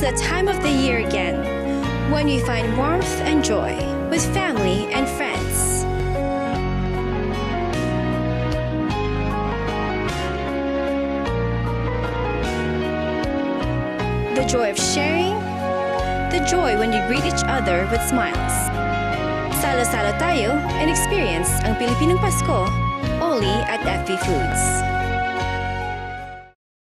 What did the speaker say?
the time of the year again when we find warmth and joy with family and friends. The joy of sharing, the joy when you greet each other with smiles. Salo-salo tayo and experience ang Pilipinong Pasko only at FB Foods.